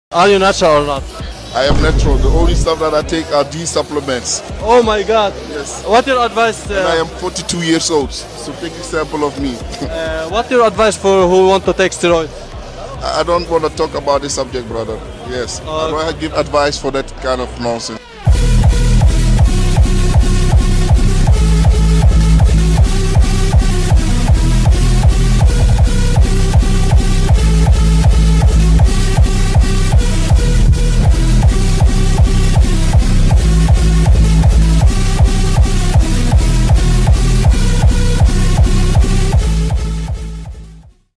Are you natural or not? I am natural. The only stuff that I take are these supplements. Oh my God. Yes. What your advice? And I am 42 years old, so take example of me. What your advice for who want to take steroids? I don't want to talk about this subject, brother. Yes. I don't give advice for that kind of nonsense.